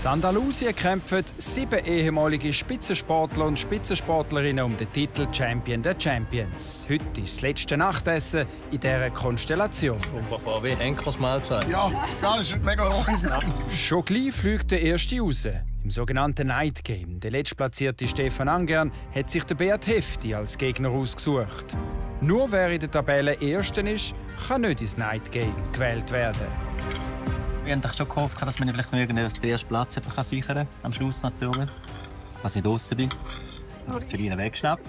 In Andalusien kämpfen 7 ehemalige Spitzensportler und Spitzensportlerinnen um den Titel Champion der Champions. Heute ist das letzte Nachtessen in dieser Konstellation. Wie Henkersmahlzeit. Ja, das ist mega ruhig. Schon gleich fliegt der erste raus. Im sogenannten Night Game. Der letztplatzierte Stefan Angern hat sich den Beat Hefti als Gegner ausgesucht. Nur wer in der Tabelle Ersten ist, kann nicht ins Night Game gewählt werden. Wir haben schon gehofft, dass man vielleicht noch den ersten Platz sichern kann. Am Schluss natürlich. Dass ich draußen bin. Selina weggeschnappt.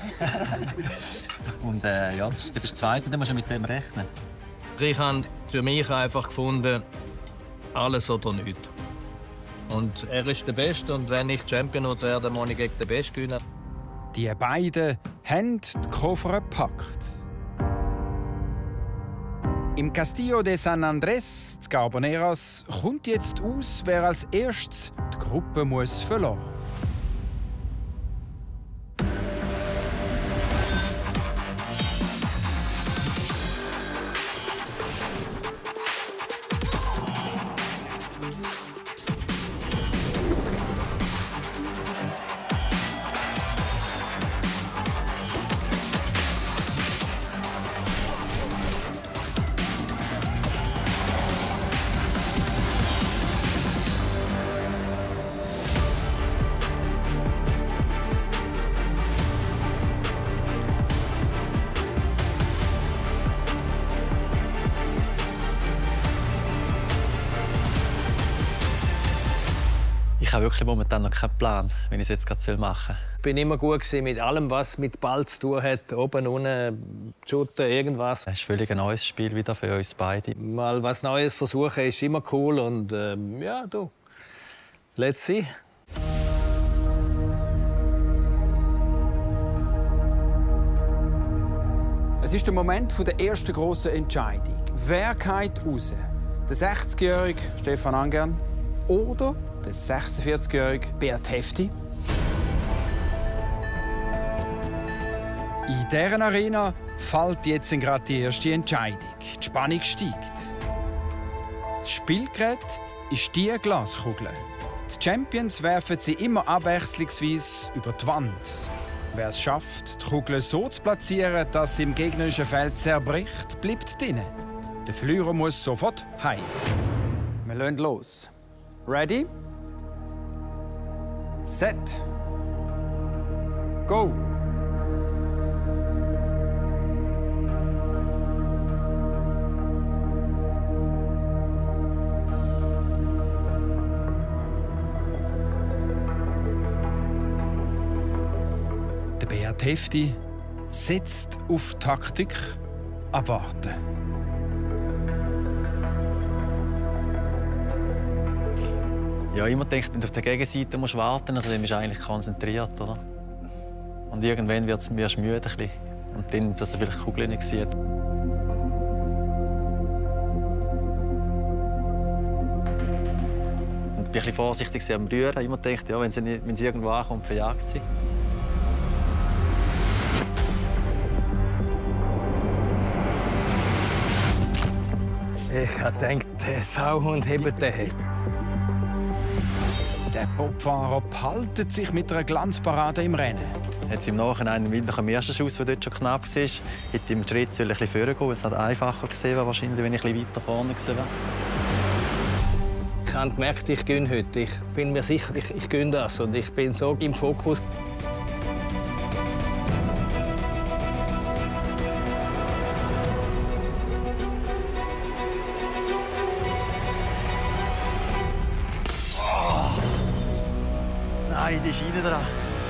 Und ja, du bist Zweiter, dann musst du mit dem rechnen. Ich habe für mich einfach gefunden, alles oder nichts. Und er ist der Beste und wenn ich Champion werde, muss ich gegen den Besten gewinnen. Die beiden haben die Koffer gepackt. Im Castillo de San Andrés, in Carboneras, kommt jetzt aus, wer als erstes die Gruppe muss verlassen muss. Ich habe wirklich momentan noch keinen Plan, wie ich es jetzt gerade machen soll. Ich war immer gut mit allem, was mit Ball zu tun hat. Oben, unten, shooten, irgendwas. Es ist völlig ein neues Spiel wieder für uns beide. Mal was Neues versuchen ist immer cool. Und ja, du. Let's see. Es ist der Moment der ersten grossen Entscheidung. Wer geht raus? Der 60-jährige Stefan Angern oder der 46-jährige Beat Hefti? In dieser Arena fällt jetzt gerade die erste Entscheidung. Die Spannung steigt. Das Spielgerät ist die Glaskugel. Die Champions werfen sie immer abwechslungsweise über die Wand. Wer es schafft, die Kugel so zu platzieren, dass sie im gegnerischen Feld zerbricht, bleibt drinnen. Der Verlierer muss sofort heim. Wir legen los. Ready? Set. Go! Der Beat Hefti setzt auf Taktik, abwarten. Ja, immer denkt, wenn du auf der Gegenseite musst warten, also dann bist du eigentlich konzentriert, oder? Und irgendwann wirst du müde ein bisschen. Und dann, dass er vielleicht die Kugel nicht sieht. Und ich bin ein bisschen vorsichtig am Rühren. Immer denkt, ja, wenn sie irgendwo ankommt, verjagt sie. Ich habe gedacht, der Sauhund hebt den. Der Bobfahrer behaltet sich mit einer Glanzparade im Rennen. Jetzt im Nachhinein nach dem ersten Schuss, der dort schon knapp war, hätte ich im Schritt ein bisschen vorne gehen. Es hat einfacher gesehen, wahrscheinlich, wenn ich ein bisschen weiter vorne gewesen wäre. Ich habe gemerkt, ich gewinne heute. Ich bin mir sicher, ich gewinne das. Und ich bin so im Fokus. Nein, die ist rein dran.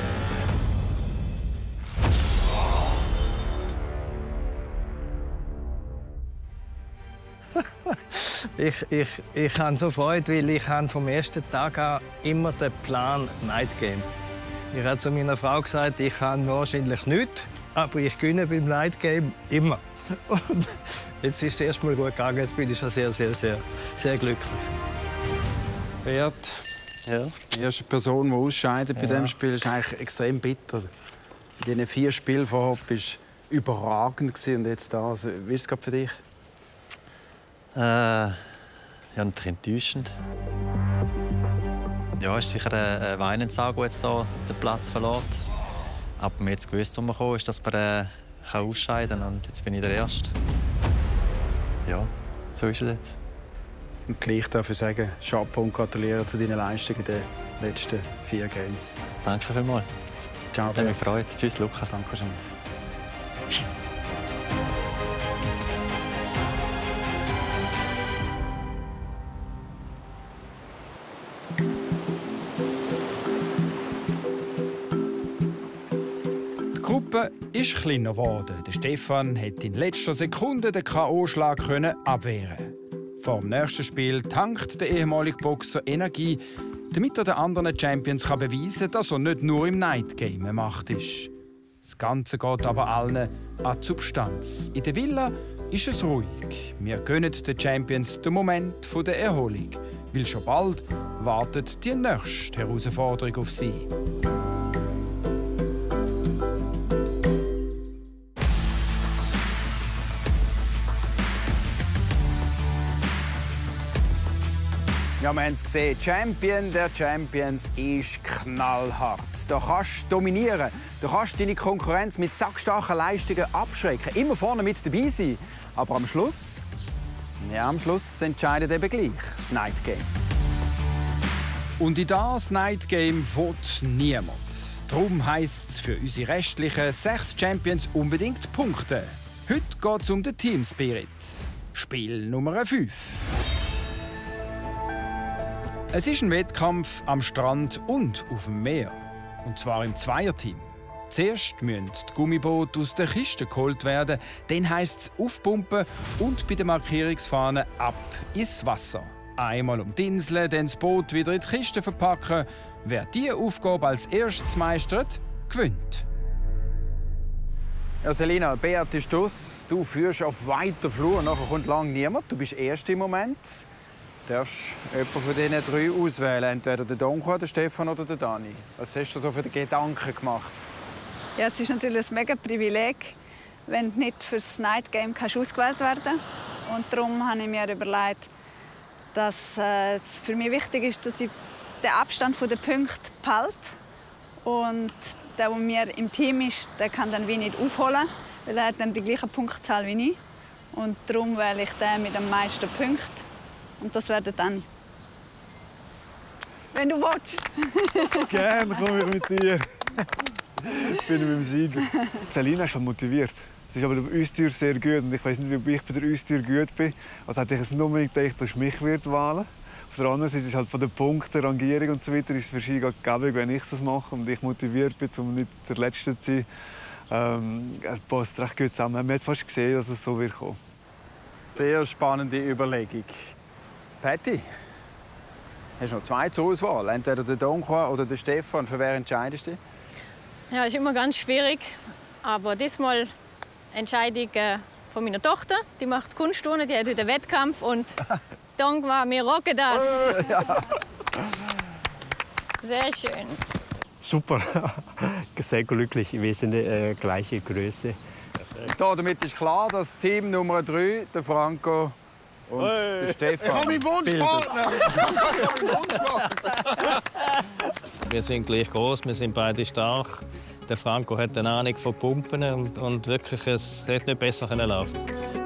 Ich habe so Freude, weil ich habe vom ersten Tag an immer den Plan Night Game. Ich habe zu meiner Frau gesagt, ich kann wahrscheinlich nichts, aber ich gewinne beim Night Game immer. Und jetzt ist es erst mal gut gegangen. Jetzt bin ich schon sehr, sehr, sehr, sehr glücklich. Beat, Ja. die erste Person, die ausscheidet bei diesem Spiel, ist eigentlich extrem bitter. In diesen 4 Spielen vorher bist du überragend und jetzt das. Wie ist es gerade für dich? Ja, natürlich enttäuschend. Ja, es ist sicher ein Weinensau, der jetzt hier den Platz verlässt. Aber mir jetzt gewusst, wo man gekommen ist, dass man ausscheiden kann. Und jetzt bin ich der Erste. Ja, so ist es jetzt. Und gleich darf ich sagen, Chapeau und gratuliere zu deinen Leistungen in den letzten 4 Games. Danke vielmals. Ciao. Es hat mich gefreut. Tschüss, Lukas. Danke schön. Die Gruppe ist kleiner geworden. Der Stefan konnte in letzter Sekunde den K.O.-Schlag abwehren. Vor dem nächsten Spiel tankt der ehemalige Boxer Energie, damit er den anderen Champions beweisen kann, dass er nicht nur im Night Game eine Macht ist. Das Ganze geht aber allen an die Substanz. In der Villa ist es ruhig. Wir gönnen den Champions den Moment der Erholung, weil schon bald wartet die nächste Herausforderung auf sie. Ja, wir haben es gesehen. Champion der Champions ist knallhart. Da kannst du dominieren. Du kannst deine Konkurrenz mit sackstarken Leistungen abschrecken. Immer vorne mit dabei sein. Aber am Schluss entscheidet eben gleich das Night Game. Und in das Night Game will niemand. Darum heisst es für unsere restlichen 6 Champions unbedingt punkten. Heute geht es um den Team Spirit. Spiel Nummer 5. Es ist ein Wettkampf am Strand und auf dem Meer. Und zwar im Zweierteam. Zuerst müssen die Gummiboote aus der Kiste geholt werden, dann heisst es aufpumpen und bei der Markierungsfahne ab ins Wasser. Einmal um die Insel, dann das Boot wieder in die Kiste verpacken. Wer diese Aufgabe als erstes meistert, gewinnt. Ja, Selina, Beat ist aus. Du führst auf weiter Flur, nachher kommt lang niemand. Du bist erst im Moment. Du darfst jemanden von diesen 3 auswählen, entweder der Donko, der Stefan oder der Dani. Was hast du so für Gedanken gemacht? Ja, es ist natürlich ein mega Privileg, wenn du nicht für das Night Game ausgewählt werden kannst. Und darum habe ich mir überlegt, dass es für mich wichtig ist, dass ich den Abstand der Punkte behalte. Und der mir im Team ist, der kann dann wie nicht aufholen, weil er hat dann die gleiche Punktzahl wie ich. Und darum wähle ich den mit den meisten Punkten. Und das wäre dann, wenn du willst. Gerne komme ich mit dir. Ich bin mit dem Sieger. Selina ist schon motiviert. Sie ist aber der Austür sehr gut. Und ich weiß nicht, ob ich bei der Austür gut bin. Also hätte ich jetzt nur unbedingt gedacht, dass ich mich wählen würde. Auf der anderen Seite ist halt von den Punkten, Rangierung und so weiter, ist es für sie gegeben, wenn ich das mache und ich motiviert bin, um nicht der Letzte zu sein. Es passt recht gut zusammen. Man hat fast gesehen, dass es so wird kommen. Sehr spannende Überlegung. Patti, hast du noch 2 zur Auswahl? Entweder der Donko oder der Stefan. Für wer entscheidest du dich? Ja, ist immer ganz schwierig. Aber diesmal entscheide ich von meiner Tochter. Die macht Kunstturnen, die hat heute Wettkampf. Und Donko, wir rocken das. Sehr schön. Super, sehr glücklich. Wir sind die gleiche Größe. Damit ist klar, dass Team Nummer 3, der Franco und der Stefan, ich habe meinen Wunschpartner! Wir sind gleich groß, wir sind beide stark. Der Franco hat eine Ahnung von Pumpen und wirklich, es hätte nicht besser laufen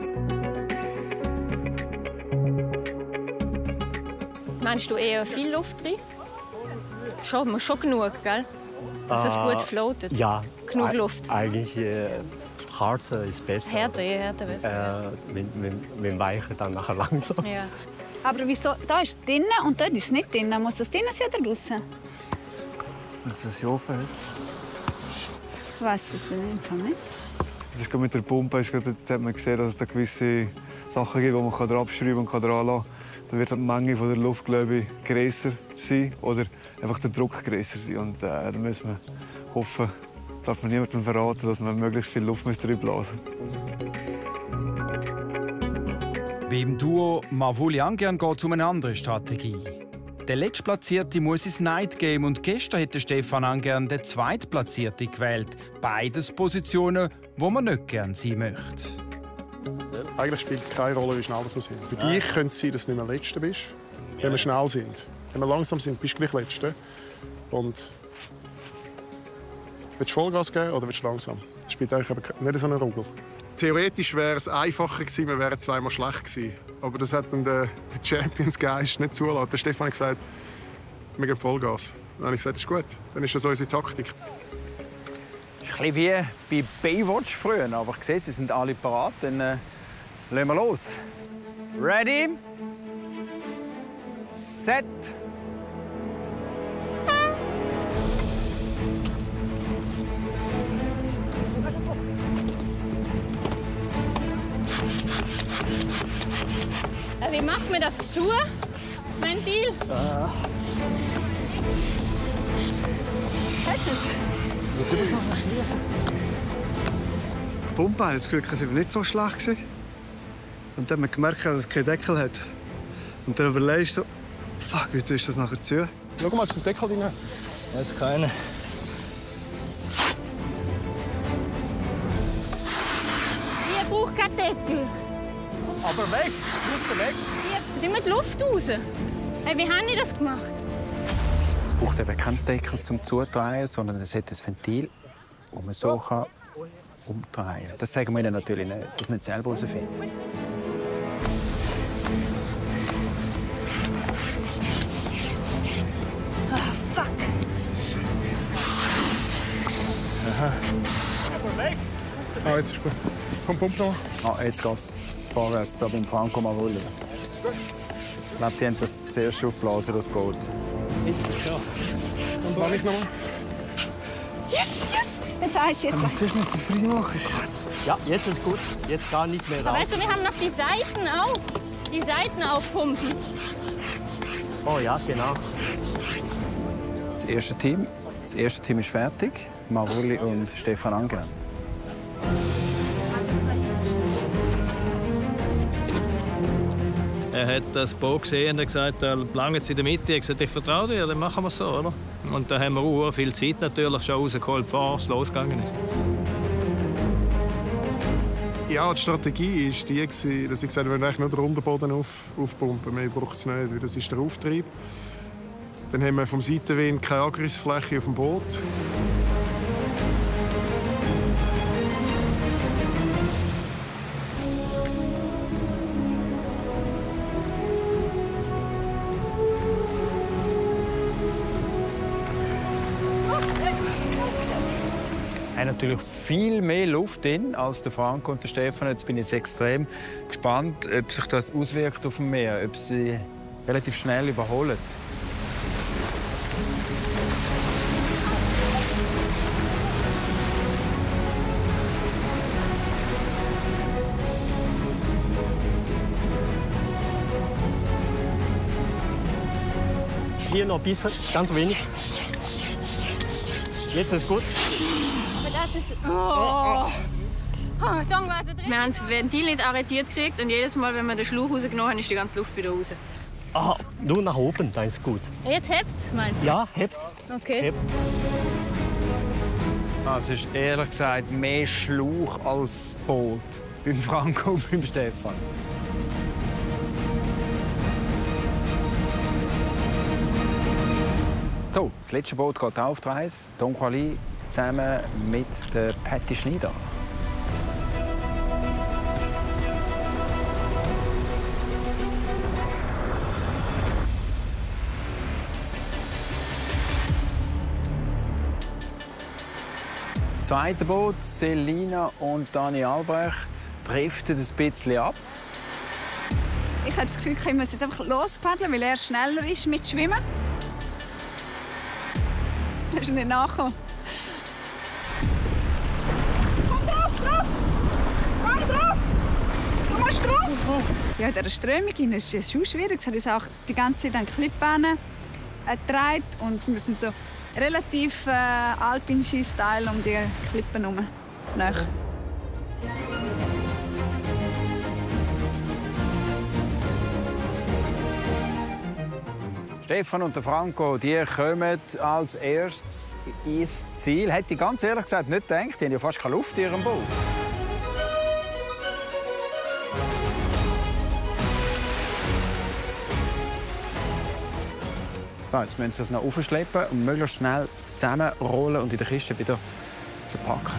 können. Meinst du eher viel Luft drin? Schon genug, gell? Dass es gut floatet? Ja, Genug Luft? Eigentlich härter ist besser. Härter besser. Wenn weicher, dann nachher langsam. Ja. Aber wieso? Da ist drinnen und dort ist es nicht drinnen. Muss das drinnen sein oder draußen? Wenn es ein offen hat. Ich weiss es nicht. Das ist mit der Pumpe hat man gesehen, dass es da gewisse Sachen gibt, die man abschreiben und dran lassen kann. Dann wird die Menge von der Luft, glaube ich, grösser sein oder einfach der Druck grösser sein. Und da müssen wir hoffen, darf man niemandem verraten, dass man möglichst viel Luft reinblasen muss. Beim Duo Mavuli Angern geht es um eine andere Strategie. Der Letztplatzierte muss ins Night Game und gestern hat Stefan Angern den Zweitplatzierten gewählt. Beides Positionen, wo man nicht gerne sein möchte. Eigentlich spielt es keine Rolle, wie schnell man sind. Bei dir könnte es sein, dass du nicht mehr Letzter bist, wenn wir schnell sind. Wenn wir langsam sind, bist du gleich Letzter. Und willst du Vollgas geben oder willst du langsam? Das spielt eigentlich nicht so eine Rolle. Theoretisch wäre es einfacher gewesen, wir wären zweimal schlecht gewesen. Aber das hat dann der Champions Geist nicht zulassen. Der Stefan hat gesagt, wir geben Vollgas. Dann habe ich gesagt, das ist gut. Dann ist das unsere Taktik. Das ist ein bisschen wie bei Baywatch früher. Aber ich sehe, sie sind alle parat. Dann legen wir los. Ready? Set. Wie macht man das zu, das Ventil? Hast du es? Du musst noch verschließen. Die Pumpe hat das Gefühl, sie war nicht so schlecht gewesen. Und dann hat man gemerkt, dass es keinen Deckel hat. Und dann überlegst du so, fuck, wie tust du das nachher zu? Schau mal, ob es einen Deckel drin hat. Jetzt keine. Ich brauche keinen Deckel. Aber weg! Luft weg! Hier, mit Luft raus. Hey, wie haben die das gemacht? Es braucht eben keinen Deckel zum Zudrehen, sondern es hat ein Ventil, das man so umdrehen kann. Das sagen wir ihnen natürlich nicht. Das müssen sie selber herausfinden. Ah, fuck. Aha. Ah, jetzt ist gut. Komm, pump noch. Ah, jetzt geht's vorwärts, so beim Franco Marulli. Ich glaube, die haben das zuerst aufgeblasen, das Boot. Und dann nicht noch mal. Yes, yes! Jetzt eins, jetzt Was soll man so frei machen? Ja, jetzt ist gut. Jetzt gar nicht mehr raus. Weißt du, wir haben noch die Seiten auf. Die Seiten aufpumpen. Oh ja, genau. Das erste Team ist fertig. Marulli und Stefan Angen. Er hat das Boot gesehen und hat gesagt, er lange in der Mitte. Er hat gesagt, ich vertraue dir, dann machen wir es so, oder? Und da haben wir auch viel Zeit natürlich schon rausgeholt, bevor es losgegangen ist. Ja, die Strategie war die, dass ich gesagt habe, wir wollen nur den Unterboden aufpumpen. Mehr braucht es nicht, weil das ist der Auftrieb. Dann haben wir vom Seitenwind keine Angriffsfläche auf dem Boot. Er hat natürlich viel mehr Luft drin als der Franco und der Stefan. Jetzt bin ich jetzt extrem gespannt, ob sich das auswirkt auf dem Meer, ob sie relativ schnell überholen. Hier noch ein bisschen, ganz wenig. Jetzt ist gut. Aber das ist... Oh. Dann war drin. Wir haben das Ventil nicht arretiert gekriegt und jedes Mal, wenn wir den Schlauch rausgenommen haben, ist die ganze Luft wieder raus. Ah, nur nach oben, dann ist gut. Jetzt hebt's, mein. Ja, hebt. Okay. Hebt. Es ist ehrlich gesagt mehr Schlauch als Boot beim Franco und beim Stefan. So, das letzte Boot geht auf die Reise. Don Quali zusammen mit der Patti Schneider. Das zweite Boot, Selina und Dani Albrecht, driftet ein bisschen ab. Ich habe das Gefühl, ich muss jetzt einfach lospaddeln, weil er schneller ist mit Schwimmen. Er ist nicht nachgekommen. Komm drauf, drauf! Komm drauf! Du musst drauf! Ja, in dieser Strömung ist es schon schwierig. Es hat uns auch die ganze Zeit an Klippbahnen getragen. Und wir sind so relativ Alpin-Ski-Style um die Klippen herum. Stefan und der Franco, die kommen als erstes ins Ziel. Hätte ich ganz ehrlich gesagt nicht gedacht. Die haben ja fast keine Luft in ihrem Boot. So, jetzt müssen Sie es noch aufschleppen und möglichst schnell zusammenrollen und in der Kiste wieder verpacken.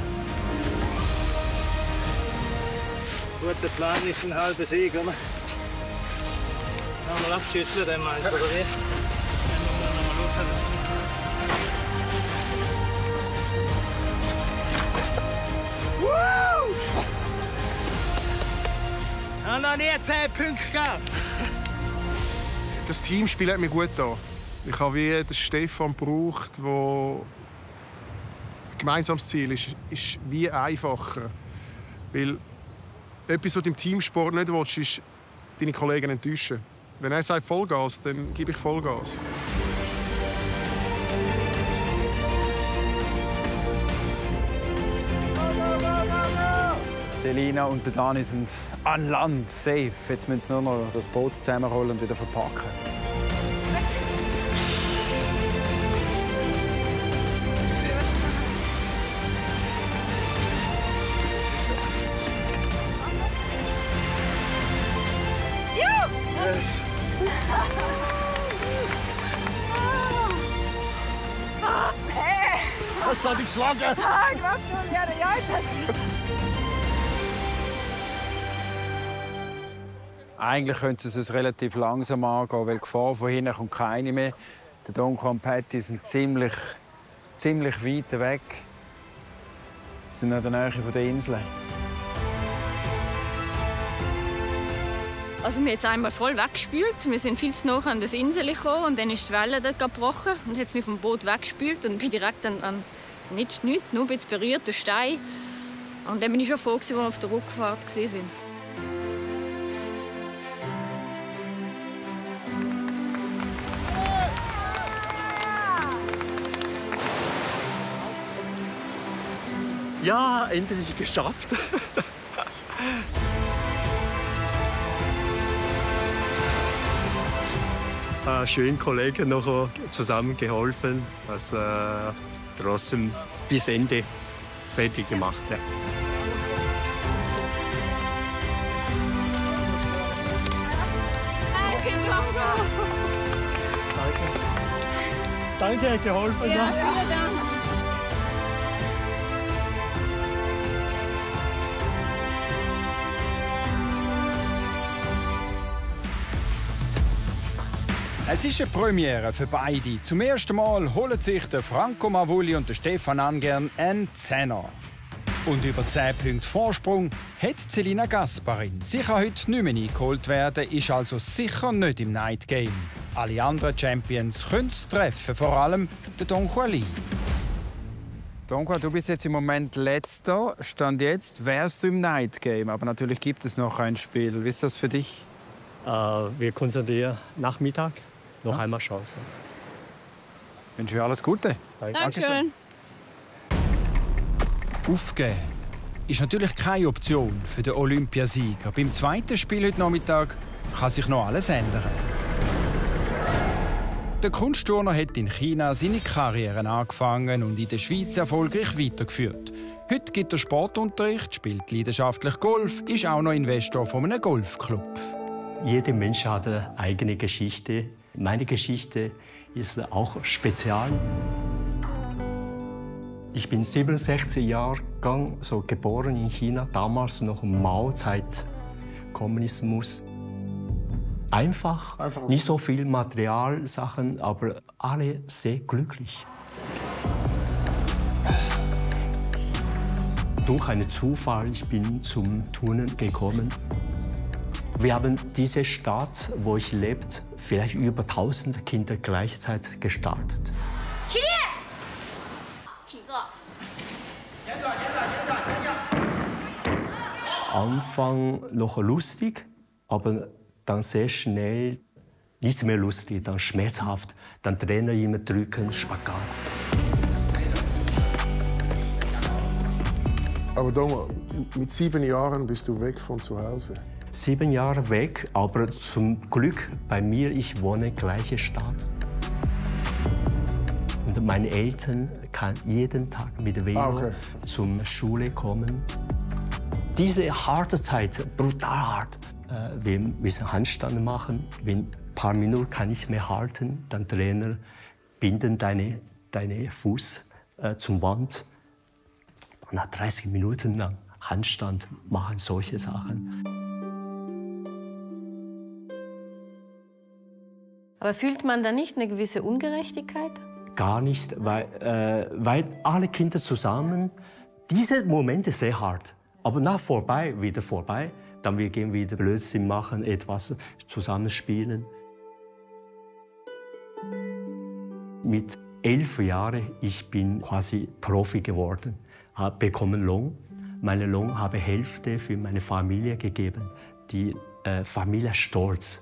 Guter Plan ist ein halber Sieg, oder? Nochmal abschütteln, dann meinst du, oder wie? Dann muss man nochmal los. Ich habe noch nie 10 Punkte gehabt. Das Teamspiel hat mir gut getan. Ich habe wie den Stefan gebraucht, wo gemeinsames Ziel ist wie einfacher. Weil etwas, was du im Teamsport nicht willst, ist deine Kollegen enttäuschen. Wenn er sagt Vollgas, dann gebe ich Vollgas. Selina und der Dani sind an Land, safe. Jetzt müssen sie nur noch das Boot zusammenrollen und wieder verpacken. Das hat dich geschlagen! Ja, ist das. Eigentlich könnten sie es relativ langsam angehen, weil die Gefahr von hinten kommt keine mehr. Der Donko und Patty sind ziemlich weit weg. Sie sind in der Nähe der Insel. Also wir haben jetzt einmal voll weggespült. Wir sind viel zu nah an das Insel gekommen und dann ist die Welle dort gebrochen und hat mich vom Boot weggespült und bin direkt an nichts, nur ein bisschen berührt, der Stein. Und dann bin ich schon froh, als wir auf der Rückfahrt waren. Ja, endlich geschafft. Schön Kollegen noch zusammen geholfen, das trotzdem bis Ende fertig gemacht. Ja. Danke, geholfen. Ja, vielen Dank. Es ist eine Premiere für beide. Zum ersten Mal holen sich der Franco Mavulli und der Stefan Angern einen Zehner. Und über 10 Punkte Vorsprung hat Selina Gasparin. Sie kann heute nicht mehr eingeholt werden, ist also sicher nicht im Night Game. Alle anderen Champions können es treffen, vor allem der Donko Ali. Donko, du bist jetzt im Moment Letzter. Stand jetzt wärst du im Night Game, aber natürlich gibt es noch ein Spiel. Wie ist das für dich? Wir konzentrieren Nachmittag. Noch einmal Chance. Ich wünsche dir alles Gute. Dankeschön. Aufgeben ist natürlich keine Option für den Olympiasieger. Beim zweiten Spiel heute Nachmittag kann sich noch alles ändern. Der Kunstturner hat in China seine Karriere angefangen und in der Schweiz erfolgreich weitergeführt. Heute gibt er Sportunterricht, spielt leidenschaftlich Golf, ist auch noch Investor von einem Golfclub. Jeder Mensch hat eine eigene Geschichte. Meine Geschichte ist auch spezial. Ich bin 67 Jahre geboren in China, damals noch Mao-Zeit, Kommunismus. Einfach, nicht so viel Materialsachen, aber alle sehr glücklich. Durch einen Zufall ich bin zum Turnen gekommen. Wir haben diese Stadt, wo ich lebe, vielleicht über 1000 Kinder gleichzeitig gestartet. Anfang noch lustig, aber dann sehr schnell nicht mehr lustig, dann schmerzhaft, dann Trainer immer drücken, Spagat. Aber Donko, mit 7 Jahren bist du weg von zu Hause. 7 Jahre weg, aber zum Glück bei mir, ich wohne in der gleichen Stadt. Und meine Eltern können jeden Tag mit Velo zur Schule kommen. Diese harte Zeit, brutal hart. Wir müssen Handstand machen. Wenn paar Minuten kann ich mehr halten. Dann Trainer binden deine Fuß zum Wand. Nach 30 Minuten lang Handstand machen solche Sachen. Aber fühlt man da nicht eine gewisse Ungerechtigkeit? Gar nicht, weil alle Kinder zusammen, diese Momente sehr hart. Aber wieder vorbei, dann wir gehen wieder Blödsinn machen, etwas zusammenspielen. Mit 11 Jahren ich bin quasi Profi geworden, habe bekommen Lohn. Meine Lohn habe Hälfte für meine Familie gegeben. Die Familie stolz.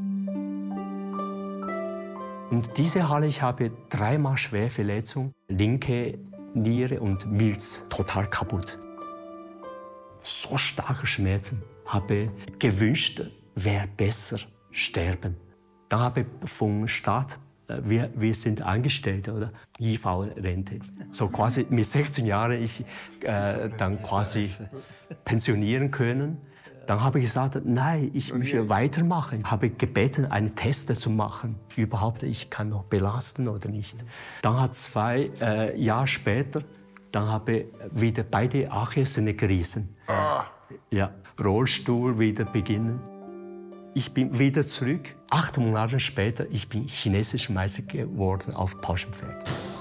Und diese Halle, ich habe 3-mal schwere Verletzung, linke Niere und Milz total kaputt. So starke Schmerzen, habe gewünscht, wäre besser sterben. Dann habe ich vom Staat, wir sind Angestellte oder IV-Rente, so quasi mit 16 Jahren ich dann quasi pensionieren können. Dann habe ich gesagt, nein, ich möchte weitermachen. Ich habe gebeten, einen Test zu machen, überhaupt ich kann noch belasten oder nicht. Dann hat 2 Jahre später, dann habe ich wieder beide Achillessehne gerissen. Ja, Rollstuhl wieder beginnen. Ich bin wieder zurück. 8 Monate später, ich bin chinesischer Meister geworden auf Pauschenpferd.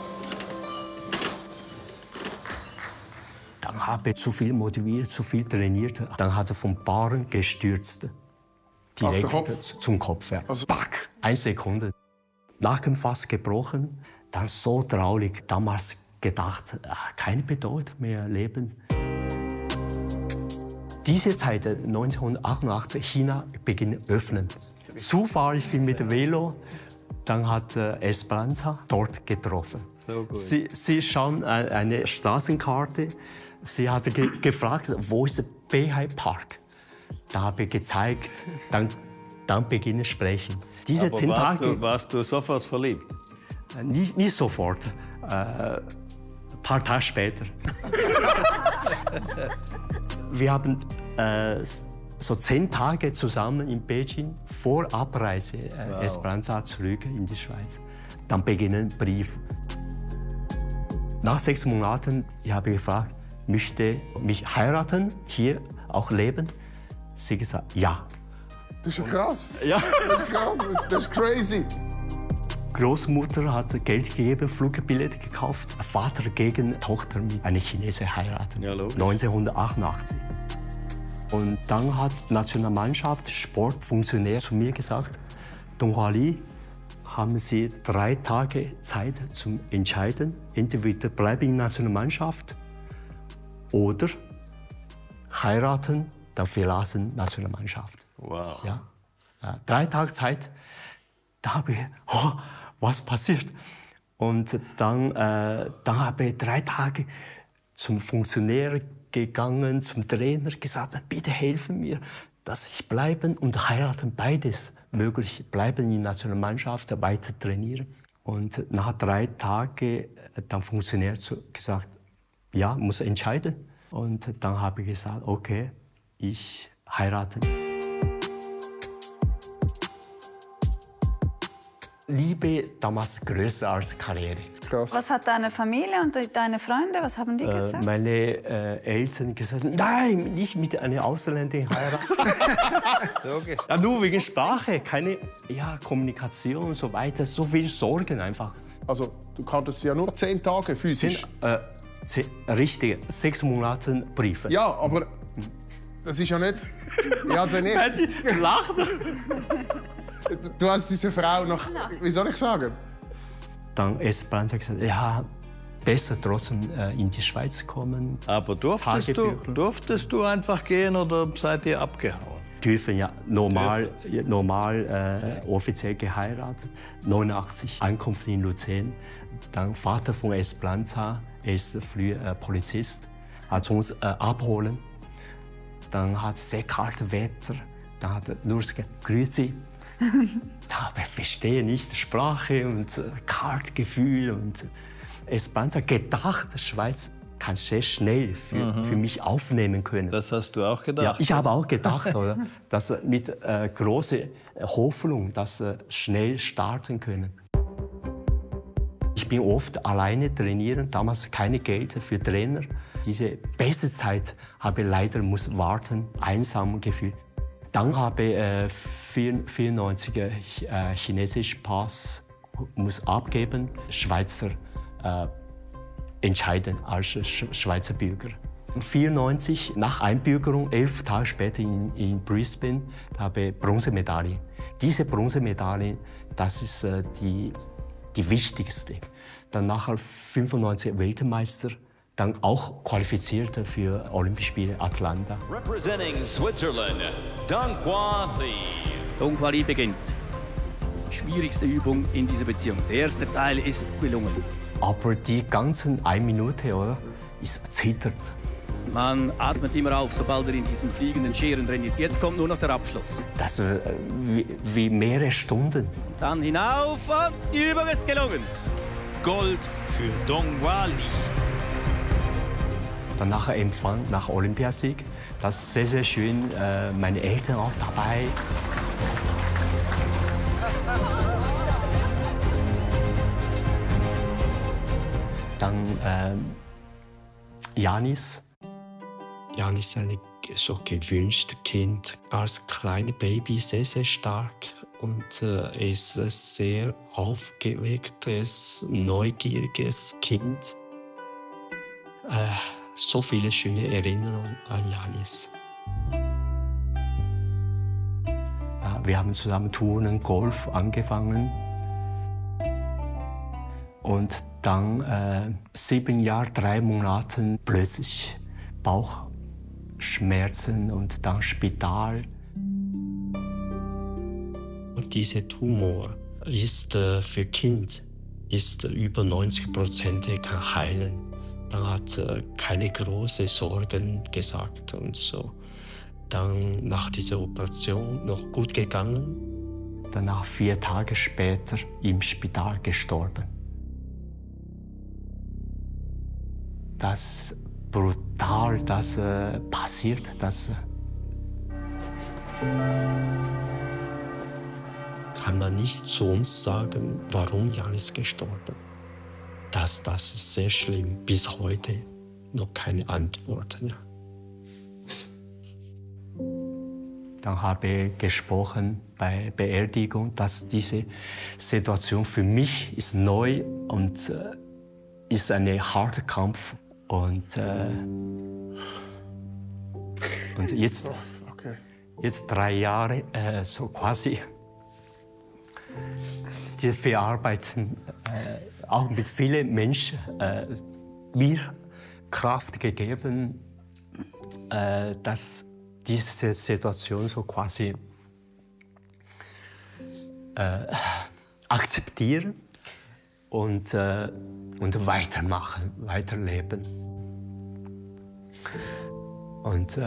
Dann habe ich zu viel motiviert, zu viel trainiert. Dann hat er vom Barren gestürzt. Direkt zum Kopf. Ja. Also. Back! 1 Sekunde. Nacken fast gebrochen. Dann so traurig. Damals gedacht, keine Bedeutung mehr leben. Diese Zeit, 1988, China beginnt öffnen. Zufall, ich bin mit dem Velo. Dann hat Esperanza dort getroffen. So gut. Sie schauen eine Straßenkarte. Sie hat gefragt, wo ist der Beihai Park? Da habe ich gezeigt, dann beginnen sprechen. Diese 10 Tage. Warst du sofort verliebt? Nicht sofort. Ein paar Tage später. Wir haben so 10 Tage zusammen in Beijing vor Abreise Esperanza zurück in die Schweiz. Dann beginnen Brief. Nach 6 Monaten habe ich gefragt, möchte mich heiraten, hier auch leben? Sie gesagt, ja. Das ist ja krass. Ja. Das ist krass, das ist crazy. Großmutter hat Geld gegeben, Flugbillette gekauft. Vater gegen Tochter mit einer Chinesin heiraten. Ja, 1988. Und dann hat die Nationalmannschaft, Sportfunktionär zu mir gesagt, Dong Hua Li, haben Sie 3 Tage Zeit zum Entscheiden. Entweder bleiben in der Nationalmannschaft oder heiraten, dann verlassen die Nationalmannschaft. Wow. Ja. 3 Tage Zeit. Da habe ich, was passiert? Und dann habe ich 3 Tage zum Funktionär gegangen, zum Trainer gesagt, bitte helfen mir, dass ich bleiben und heiraten, beides möglich, bleiben in der Nationalmannschaft, weiter trainieren. Und nach 3 Tagen dann Funktionär gesagt, ja, muss entscheiden. Und dann habe ich gesagt, okay, ich heirate. Liebe damals größer als Karriere. Krass. Was hat deine Familie und deine Freunde, was haben die gesagt? Meine Eltern gesagt, nein, nicht mit einer Ausländerin heiraten. Ja, nur wegen Sprache, keine Kommunikation und so weiter, so viel Sorgen einfach. Also, du kanntest ja nur 10 Tage physisch. Richtig, 6 Monate Briefe. Ja, aber das ist ja nicht... Ja, dann nicht. Du hast diese Frau noch... Wie soll ich sagen? Dann Esperanza gesagt, ja, besser trotzdem in die Schweiz kommen. Aber durftest du einfach gehen oder seid ihr abgehauen? Dürfen, ja. Normal offiziell geheiratet. 89 Ankunft in Luzern. Dann Vater von Esperanza, er ist früher Polizist, hat uns abholen. Dann hat sehr kaltes Wetter. Dann hat er nur gesagt, grüezi. Aber ich verstehe nicht die Sprache und kaltes Gefühl. Und Esperanza gedacht, Schweiz kann sehr schnell für mich aufnehmen können. Das hast du auch gedacht? Ja, ich habe auch gedacht, oder, dass mit großer Hoffnung, dass schnell starten können. Ich bin oft alleine trainieren, damals keine Geld für Trainer. Diese beste Zeit habe ich leider muss warten, einsam gefühlt. Dann habe ich 94er chinesischen Pass muss abgeben, Schweizer entscheiden als Schweizer Bürger. 94 nach Einbürgerung, 11 Tage später in Brisbane, habe ich Bronzemedaille. Diese Bronzemedaille, das ist die wichtigste. Dann nachher 95 Weltmeister, dann auch qualifiziert für Olympische Spiele Atlanta. Representing Switzerland, Donghua Li. Donghua Li beginnt. Schwierigste Übung in dieser Beziehung. Der erste Teil ist gelungen. Aber die ganzen 1 Minute, oder, ist zittert. Man atmet immer auf, sobald er in diesen fliegenden Scheren drin ist. Jetzt kommt nur noch der Abschluss. Das wie mehrere Stunden. Dann hinauf und die Übung ist gelungen. Gold für Donghua Li. Danach Empfang nach Olympiasieg. Das ist sehr, sehr schön. Meine Eltern auch dabei. Dann Janis. Janis ist ein so gewünschtes Kind. Als kleines Baby sehr, sehr stark. Und er ist ein sehr aufgewecktes, neugieriges Kind. So viele schöne Erinnerungen an Janis. Wir haben zusammen Turnen, Golf angefangen. Und dann 7 Jahre, 3 Monate plötzlich Bauchschmerzen und dann Spital. Und dieser Tumor ist für Kind ist über 90% kann heilen. Dann hat keine großen Sorgen gesagt und so. Dann nach dieser Operation noch gut gegangen. Danach 4 Tage später im Spital gestorben. Das ist brutal, das passiert. Das kann man nicht zu uns sagen, warum Janis gestorben. Das ist sehr schlimm. Bis heute noch keine Antwort. Ja. Dann habe ich gesprochen bei Beerdigung, dass diese Situation für mich ist neu und ist ein harter Kampf. Und jetzt, jetzt 3 Jahre so quasi die Verarbeiten, auch mit vielen Menschen mir Kraft gegeben, dass diese Situation so quasi akzeptieren und weitermachen, weiterleben. Und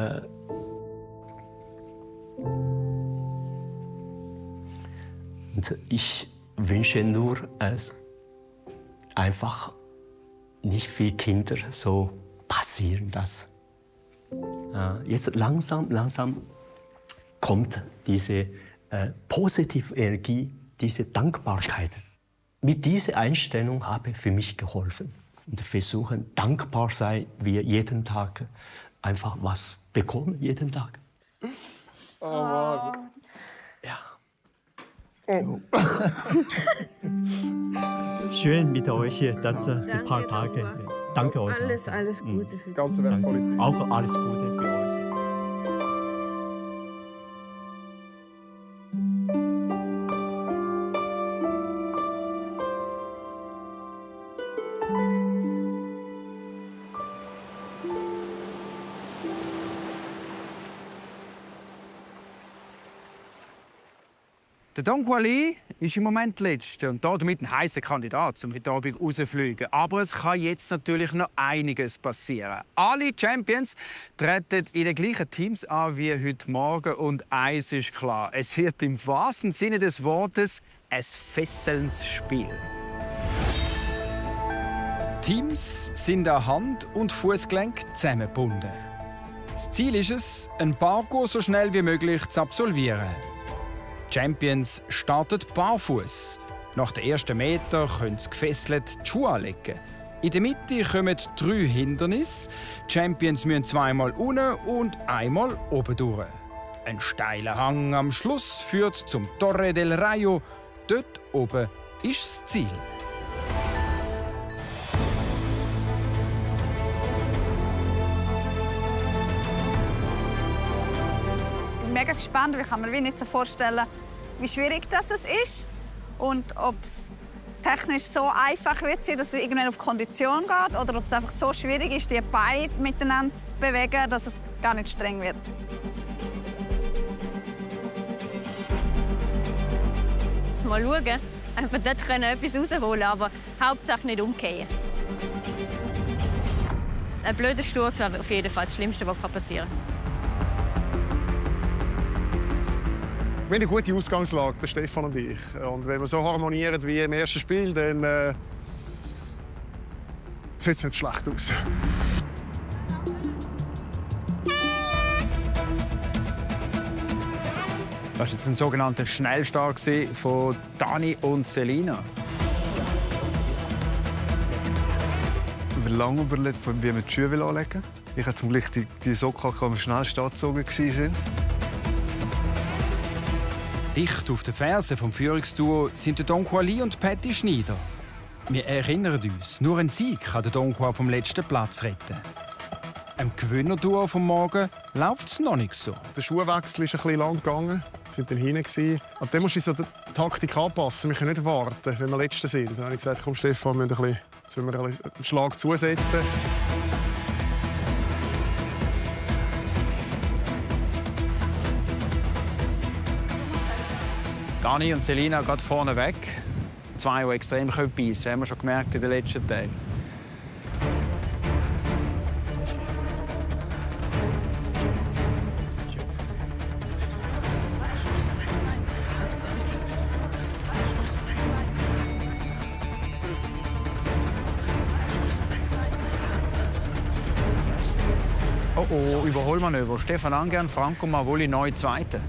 ich wünsche nur, einfach nicht viele Kinder so passieren das. Jetzt langsam kommt diese positive Energie, diese Dankbarkeit. Mit dieser Einstellung habe ich für mich geholfen. Und versuchen, dankbar sein, wir jeden Tag einfach was bekommen, jeden Tag. Oh, wow. Ja. Oh. Schön mit euch hier, die paar Tage. Danke euch. Alles Gute für dich. Ganz wertvolle Zeit. Auch alles Gute für euch. Der Donghua Li ist im Moment Letzter und damit ein heißer Kandidat, um heute Abend rauszufliegen. Aber es kann jetzt natürlich noch einiges passieren. Alle Champions treten in den gleichen Teams an wie heute Morgen und eins ist klar: Es wird im wahrsten Sinne des Wortes ein fesselndes Spiel. Teams sind an Hand- und Fußgelenk zusammengebunden. Das Ziel ist es, einen Parcours so schnell wie möglich zu absolvieren. Die Champions starten barfuß. Nach den ersten Metern können sie gefesselt die Schuhe anlegen. In der Mitte kommen 3 Hindernisse. Die Champions müssen zweimal unten und einmal oben durch. Ein steiler Hang am Schluss führt zum Torre del Rayo. Dort oben ist das Ziel. Ich bin mega gespannt, weil ich kann mir nicht so vorstellen, wie schwierig das ist und ob es technisch so einfach wird sein, dass es irgendwann auf Kondition geht oder ob es einfach so schwierig ist, die Beine miteinander zu bewegen, dass es gar nicht streng wird. Mal schauen, ob wir dort etwas rausholen können, aber Hauptsache nicht umkehren. Ein blöder Sturz wäre auf jeden Fall das Schlimmste, was passieren kann. Wir haben eine gute Ausgangslage, der Stefan und ich. Und wenn wir so harmonieren wie im ersten Spiel, dann sieht es nicht schlecht aus. Das war jetzt ein sogenannter Schnellstart von Dani und Selina. Wir haben lange überlegt, wie wir die Schuhe anlegen wollen. Ich hatte zum Glück die Socken, die am schnellsten angezogen waren. Dicht auf den Fersen vom Führungsduo sind Don Juan Lee und Patty Schneider. Wir erinnern uns, nur ein Sieg kann Don Juan vom letzten Platz retten. Im Gewinnerduo vom Morgen läuft es noch nicht so. Der Schuhwechsel ist ein bisschen lang gegangen. Wir waren dann hinten. Und dann musst du so die Taktik anpassen. Wir können nicht warten, wenn wir Letzte sind. Dann habe ich gesagt, komm Stefan, wir müssen einen Schlag zusetzen. Dani und Selina gerade vorne weg. 2, die extrem beißen können. Das haben wir schon gemerkt in den letzten Tagen. Oh, Überholmanöver. Stefan Angern, Franco Mavoli, neu Zweiter.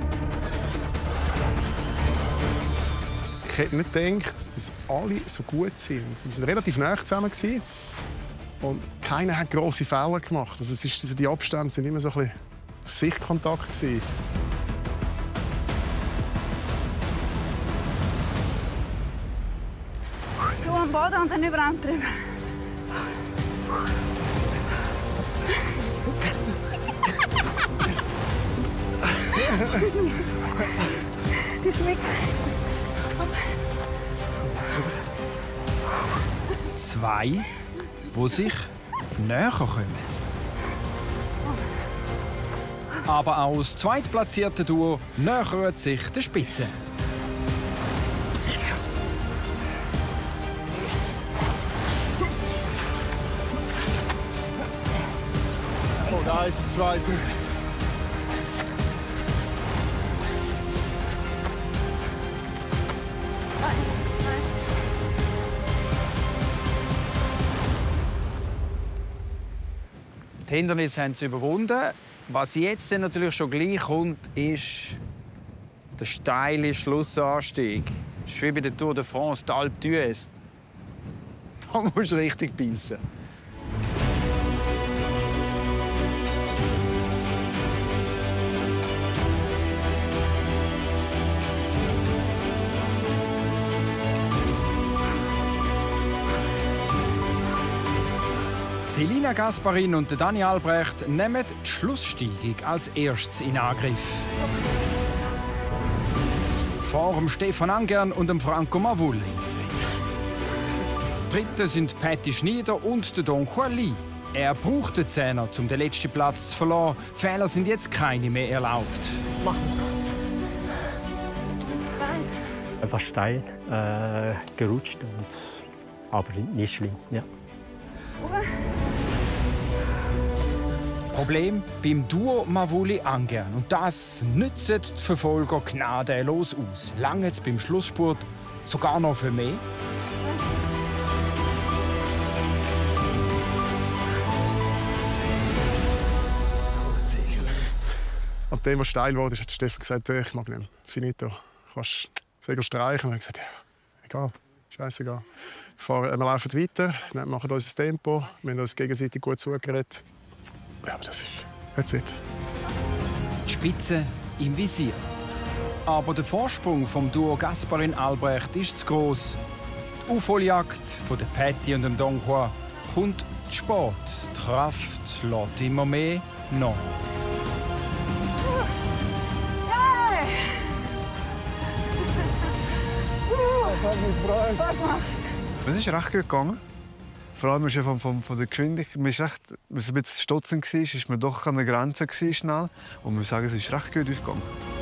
Ich hätte nicht gedacht, dass alle so gut sind. Wir waren relativ nah zusammen und keiner hat grosse Fehler gemacht. Also die Abstände waren immer so ein bisschen auf Sichtkontakt. Du am Boden und dann über den drüber. Das Mick. 2, die sich näher kommen. Aber auch das zweitplatzierte Duo nähert sich der Spitze. Oh, da ist das Zweite. Die Hindernisse haben sie überwunden. Was jetzt natürlich schon gleich kommt, ist der steile Schlussanstieg. Das ist wie bei der Tour de France, die Alpe d'Huez. Da musst du richtig beißen. Selina Gasparin und Dani Albrecht nehmen die Schlusssteigung als erstes in Angriff. Vor dem Stefan Angern und dem Franco Mavoli. Dritte sind Patty Schneider und der Don Juan Lee. Er braucht den Zehner, um den letzten Platz zu verlieren. Fehler sind jetzt keine mehr erlaubt. Mach das. Einfach steil gerutscht, aber nicht schlimm. Ja. Problem beim Duo Mavoli-Angern. Und das nützen die Verfolger gnadenlos aus. Lange beim Schlussspurt sogar noch für mehr. An dem, was steil wurde, hat Stefan gesagt, ich mag nicht. Finito. Kannst Segel streichen. Und ich habe gesagt, ja, egal, scheißegal. Wir laufen weiter, wir machen unser Tempo, wir haben uns gegenseitig gut zugeredet. Ja, aber das ist jetzt wird. Die Spitze im Visier. Aber der Vorsprung vom Duo Gasparin-Albrecht ist zu gross. Die Aufholjagd von der Patty und dem Dong Hua kommt zu spät. Die Kraft lässt immer mehr nach. Es ist recht gut gegangen. Vor allem von der Geschwindigkeit. Man war ein bisschen stutzend, ist man doch an der Grenze schnell. Und man muss sagen, es ist recht gut aufgegangen.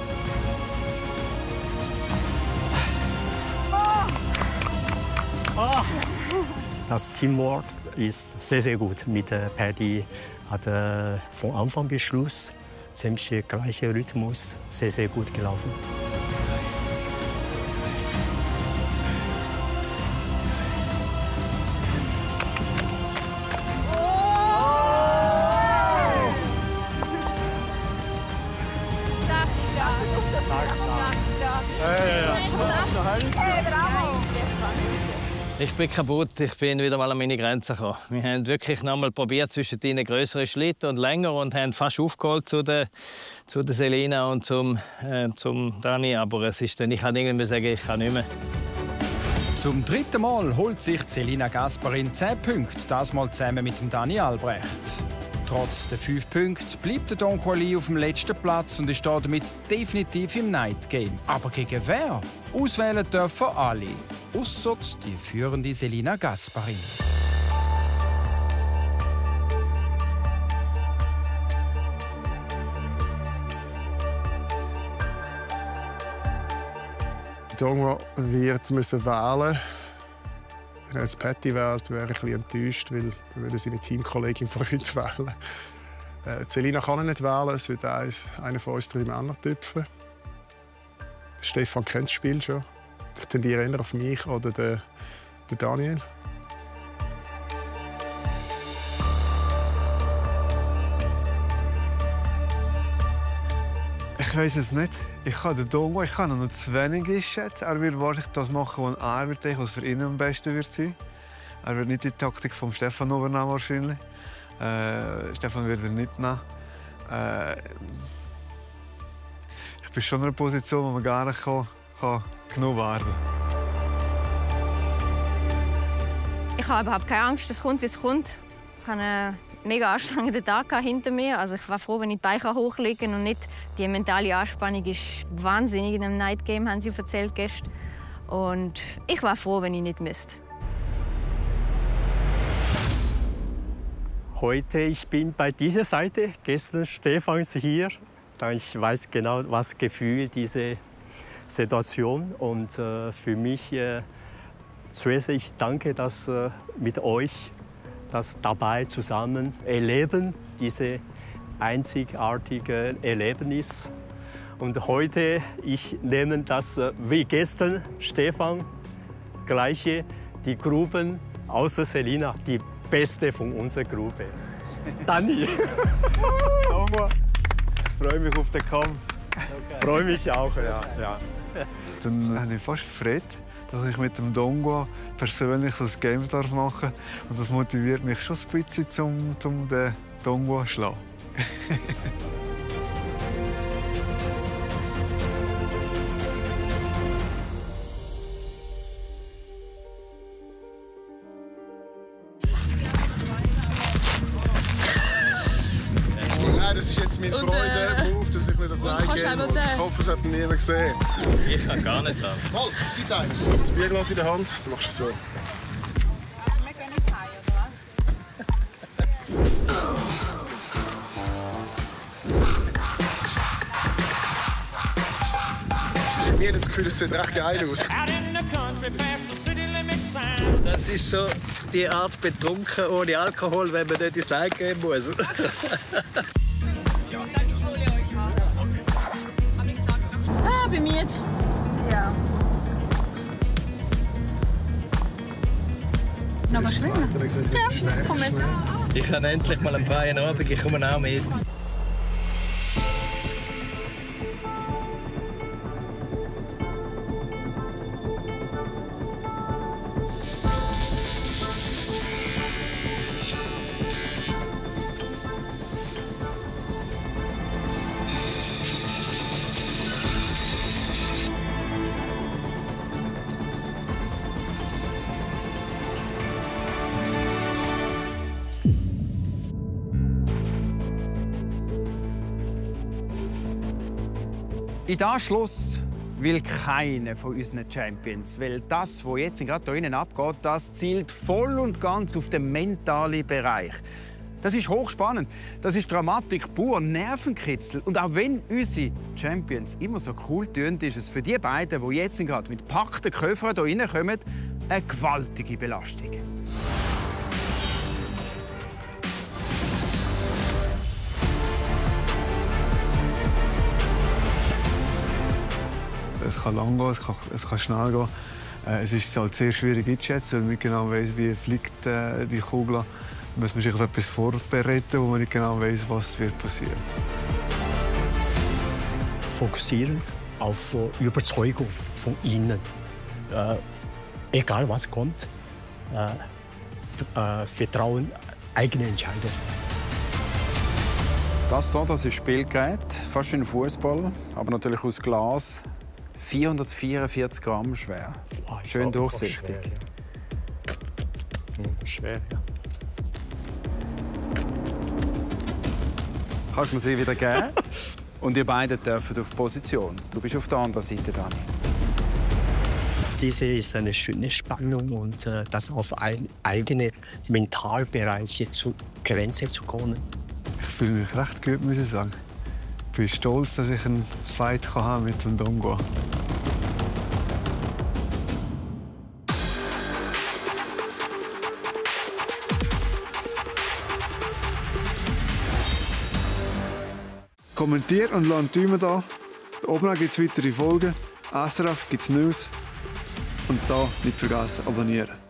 Das Teamwork ist sehr, sehr gut. Mit Paddy hat von Anfang bis Schluss ziemlich der gleiche Rhythmus, sehr, sehr gut gelaufen. Ich bin kaputt, ich bin wieder mal an meine Grenzen gekommen. Wir haben wirklich noch mal probiert, zwischen ihnen größere Schritte und länger und haben fast aufgeholt zu der Selina und zum Dani. Aber es ist dann, ich kann irgendwie sagen, ich kann nicht mehr. Zum dritten Mal holt sich Selina Gasparin 10 Punkte, das Mal zusammen mit dem Dani Albrecht. Trotz der 5 Punkte bleibt der Dong Hua Lee auf dem letzten Platz und ist damit definitiv im Night Game. Aber gegen wer? Auswählen dürfen alle. Ausser die führende Selina Gasparin. Dong Hua wird müssen wählen. Wenn er jetzt Patty wählt, wäre ich ein bisschen enttäuscht, weil er würde seine Teamkollegin von heute wählen. Selina kann er nicht wählen, es wird einer von uns 3 Männer tüpfen. Stefan kennt das Spiel schon. Ich tendiere eher auf mich oder den Daniel. Ich weiß es nicht. Ich kann den Dong Hua, ich kann noch zu wenig einschätzen. Er wird wahrscheinlich das machen, was für ihn am besten wird sein. Er wird nicht die Taktik von Stefan übernehmen wahrscheinlich. Stefan wird er nicht nehmen. Ich bin schon in einer Position, wo man gar nicht genug werden kann. Ich habe überhaupt keine Angst, es kommt, wie es kommt. Ich habe einen mega anstrengenden Tag hinter mir. Also ich war froh, wenn ich die Beine hochlegen kann und nicht die mentale Anspannung ist wahnsinnig in einem Night Game, haben sie erzählt gestern. Und ich war froh, wenn ich nicht müsste. Heute ich bin bei dieser Seite, gestern Stefan ist hier. Ich weiß genau, was Gefühl diese Situation und für mich zuerst ich danke, dass mit euch das dabei zusammen erleben, diese einzigartige Erlebnis. Und heute ich nehme das wie gestern Stefan gleiche die Gruppen außer Selina, die beste von unserer Gruppe. Dani. Ich freue mich auf den Kampf. Okay. Freue mich auch, ja. Dann habe ich fast Freude, dass ich mit dem Dong Hua persönlich so ein Game machen darf. Und das motiviert mich schon ein bisschen, um den Dong Hua zu schlagen. Nein, das ist jetzt mein Freude-Move, dass ich mir das Nein-Game muss. Ich hoffe, es hat niemand gesehen. Ich kann gar nicht haben. Mal, es gibt einen. Ich habe das Bierglas in der Hand, dann machst du es so. Wir gehen nicht heim, oder was? Mir hat das Gefühl, es sieht recht geil aus. Das ist so die Art betrunken ohne Alkohol, wenn man nicht ins Night Game muss. Ah, bin müde. Ja. Noch was schwimmen? Ja, komm mit. Ich habe endlich mal einen freien Abend, ich komme auch mit. In diesem Schluss will keiner von unseren Champions, weil das, was jetzt gerade hier innen abgeht, das zielt voll und ganz auf den mentalen Bereich. Das ist hochspannend, das ist Dramatik pur, Nervenkitzel. Und auch wenn unsere Champions immer so cool tun, ist es für die beiden, die jetzt gerade mit gepackten Köpfen hier reinkommen, eine gewaltige Belastung. Es kann lang gehen, es kann schnell gehen. Es ist halt sehr schwierig einzuschätzen, weil man nicht genau weiss, wie fliegt die Kugel. Da muss man sich auf etwas vorbereiten, wo man nicht genau weiss, was wird passieren. Fokussieren auf Überzeugung von ihnen. Egal was kommt, Vertrauen, eigene Entscheidung. Das hier, das ist Spielgerät, fast wie ein Fußball, aber natürlich aus Glas. 444 Gramm schwer. Wow, schön durchsichtig. Schwer, ja. Kannst du mir sie wieder geben? Und ihr beide dürfen auf Position. Du bist auf der anderen Seite, Dani. Diese ist eine schöne Spannung und das auf eigene Mentalbereiche zur Grenze zu kommen. Ich fühle mich recht gut, muss ich sagen. Ich bin stolz, dass ich einen Fight haben mit dem Dongua. Kommentiert und lasst Daumen da. Da oben gibt es weitere Folgen. SRF gibt es News. Und da nicht vergessen, abonnieren.